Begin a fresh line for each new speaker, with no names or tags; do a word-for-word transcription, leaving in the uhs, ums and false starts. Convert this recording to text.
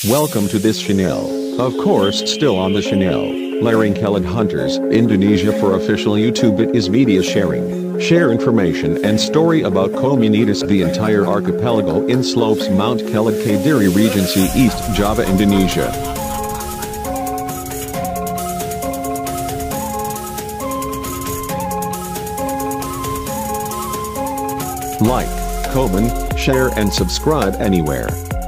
Welcome to this channel. Of course, still on the channel. Lereng Kelud Hunters, Indonesia for official YouTube. It is media sharing. Share information and story about Komunitas the entire archipelago in slopes Mount Kelud Kediri Regency East Java, Indonesia. Like, comment, share and subscribe anywhere.